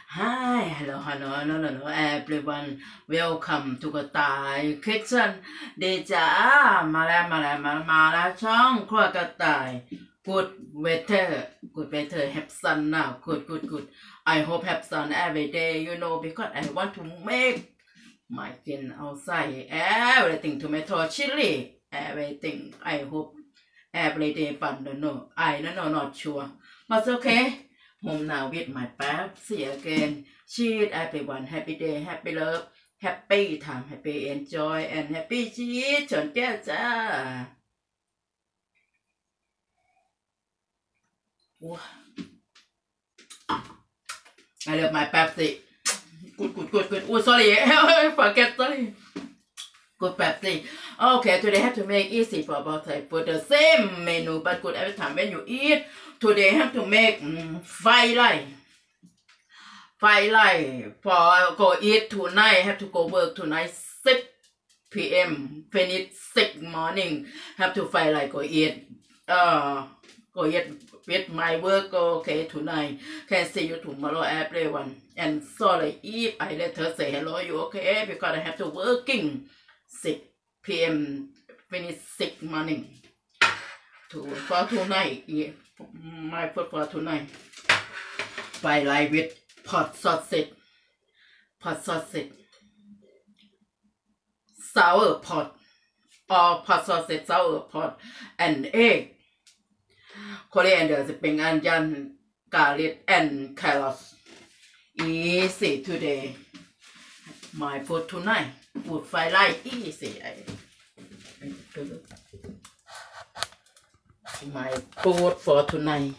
Hi, hello, everyone. Welcome to กระต่าย Kitchen ดีจ้ามาแล้วช่องครัวกระต่าย Good weather have sun now good I hope have sun every day because I want to make my skin outside everything tomato chili everything I hope every day but I don't know not sure but okay home now with my Pepsi again cheers everyone happy day happy love happy time happy enjoy and happy cheers ชนแก้วจ้าI love my Pepsi good oh sorry sorry good Pepsi okay today have to make easy for both type for the same menu but good every time when you eat today have to make fried rice for go eat tonight have to go work tonight 6 p.m. finish 6 morning have to fried rice go eat go eat with my work okay tonight can see you tomorrow everyone and sorry if I let her say hello you okay because I have to working 6 p.m. finish 6 morning for tonight my food for tonight fried rice with pot sausage sour pot or pot sausage sour pot and egg coriander spring onion garlic and carrots easy today my food tonight food fried rice easy my food for tonight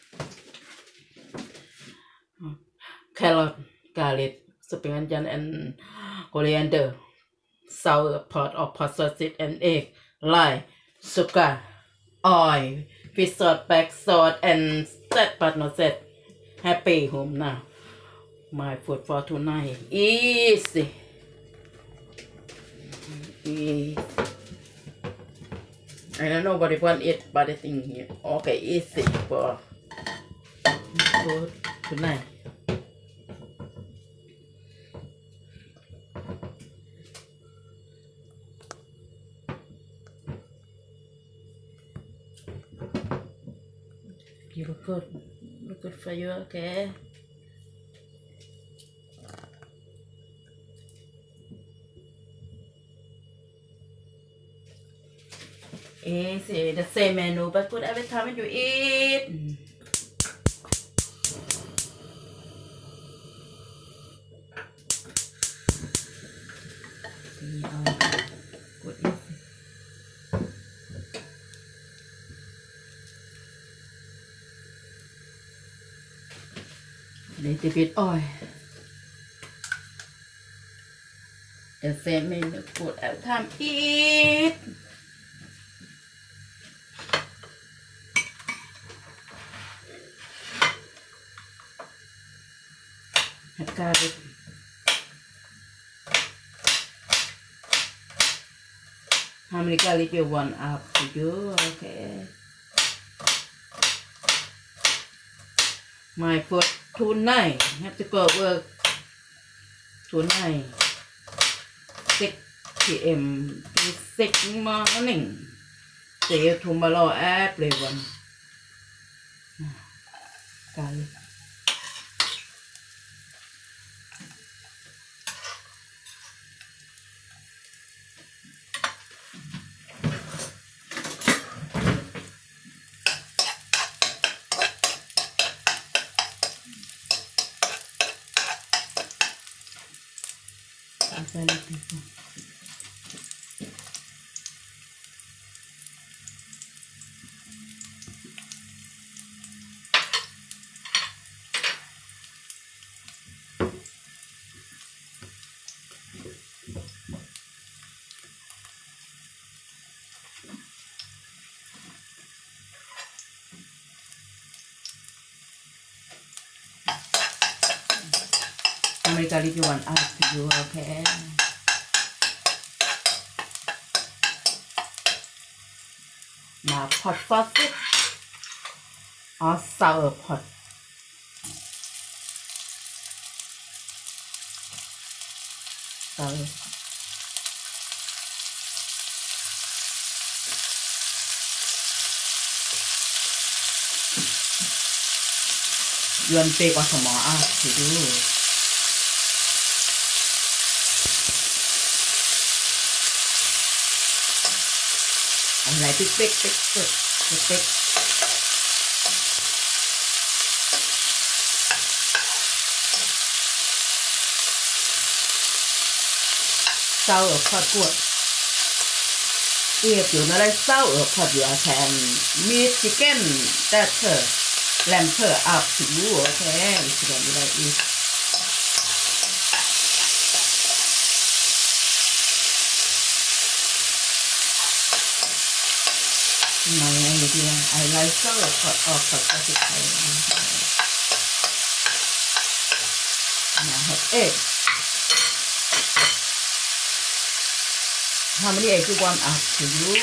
carrot garlic spring onion and coriander sour pot or pot sausage and egg lime sugar oil fish sauce black sauce and set but not set happy home now my food for tonight easy I don't know what I want it but I think here okay easy for food tonight you look good for you okay easy the same menu but good every time you eat good little bit oil the same menu good every time eat garlic how many garlic you want up to you okay my food tonight have to go work tonight 6 p.m. to 6 morning see you tomorrow everyone garlic how many garlic you want up to you okay now pot sausage or sour pot sour you want big or small to do I like big sour pot good if you not like sour pot you can meat chicken that's lamb up to you okay if you don't like it my idea I like sour pot or pot now have egg how many eggs you want up to you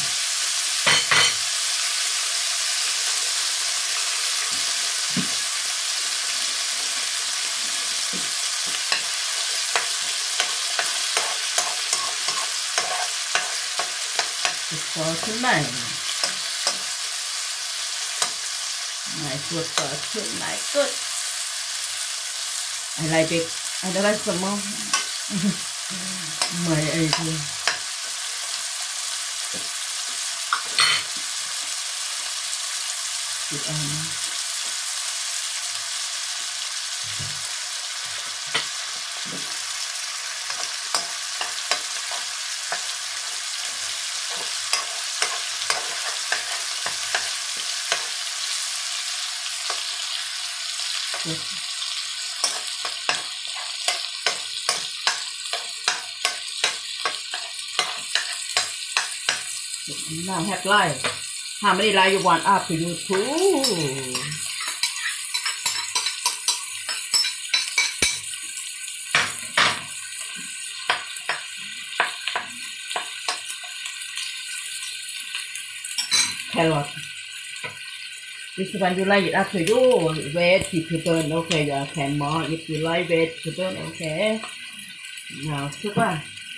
for tonight my food for tonight good I like it I don't like small my idea good now have live how many live you want up to you too carrot this one you like it up to you vegetable okay you can more if you like vegetable okay now super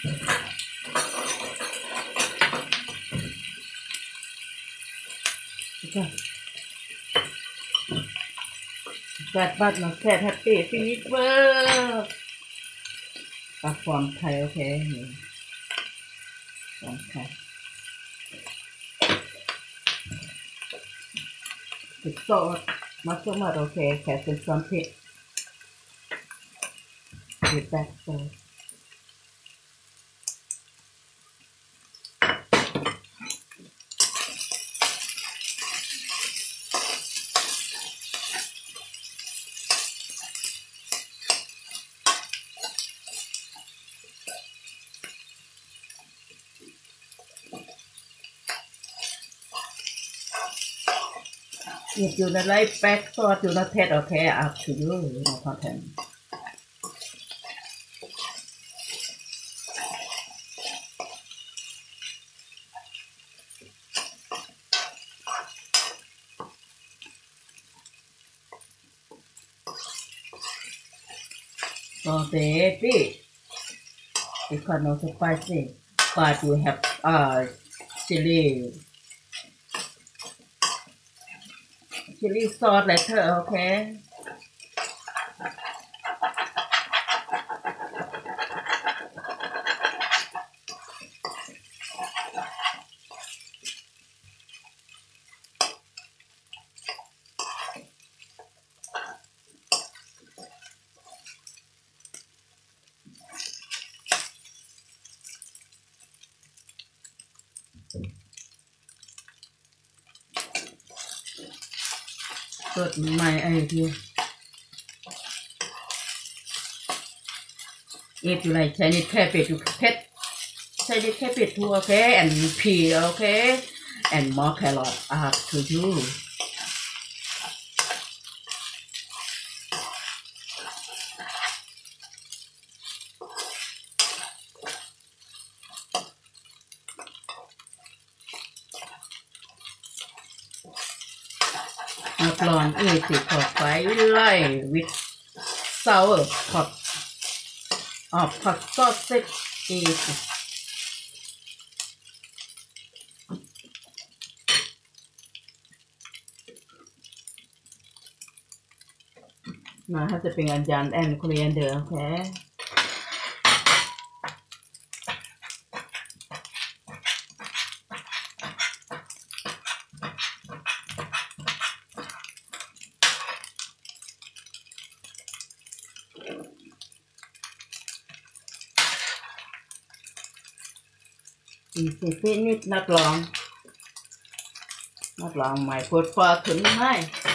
but not sad happy finish work ปากฟอร์มไทยโอเคฟอร์มไทยติดโซ่มัสมั่นโอเคแค่เป็นซอสพริกติดแบ็คโซ่If you don't like back sauce, you not taste okay up to you, no content. So baby, because not spicy, but you have chili sauce later, okay? Good, my idea. If you like Chinese cabbage, you put Chinese cabbage too, okay? And pea, okay? And more carrot up to you. Long easy for fry light with sour pot hot sausage easy มาถ้าจะเป็นอันand coriander โอเคสินิดนักลองใหม่ปวดปอถึงไหม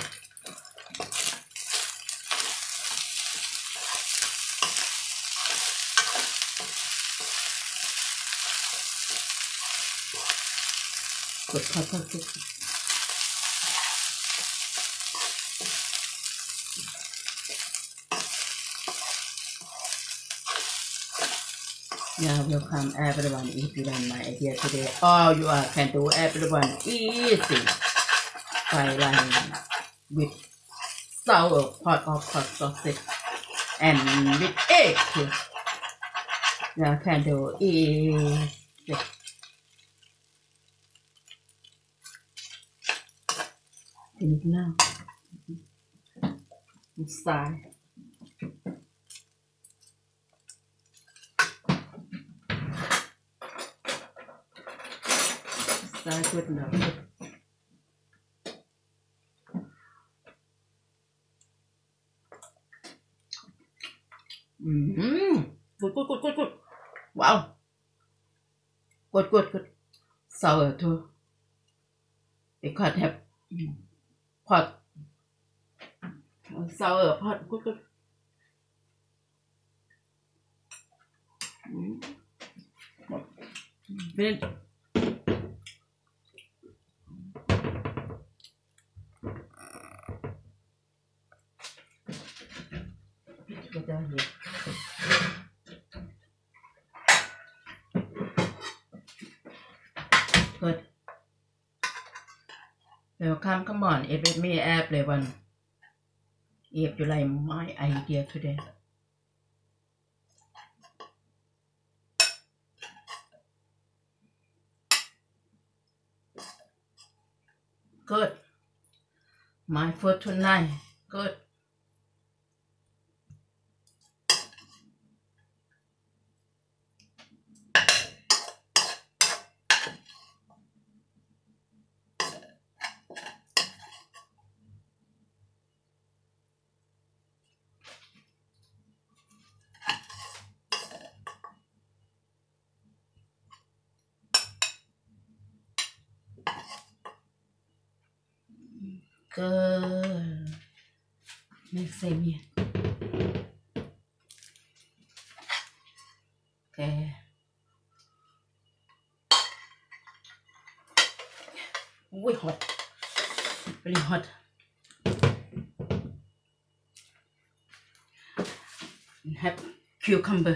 กดเข้าYeah, welcome everyone. If you like my idea today, all you can do everyone easy by line with sour pot of hot sausage and with egg too. Yeah, can do easy. Finish now. Style. Style good enough. Good. Wow. Good. Sour too. It could have pot. Sour pot. Good. Finish. Get down here. Good. Welcome, come on, eat with me everyone. If you like my idea today. Good. My food tonight. Good. Good. Next same here. Okay. Way hot. Really hot. Have cucumber.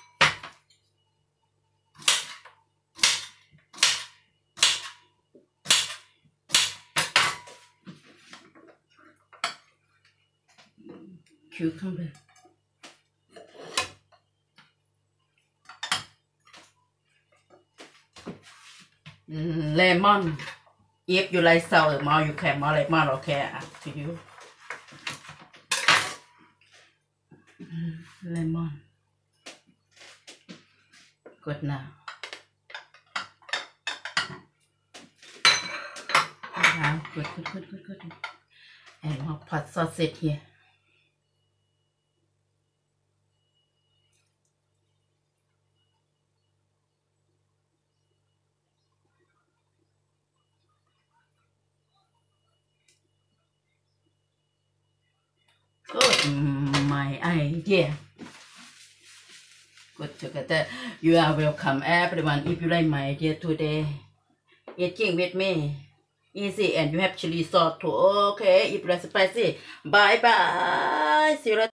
Cucumber. Lemon. If you like sour more, you can more lemon, okay, up to you. Lemon. Good now. Wow, good. And more pot sausage here. Good, my idea. Good together. You are welcome, everyone. If you like my idea today, eating with me, easy, and you have chili sauce too. Okay, if you like spicy, bye. See you later.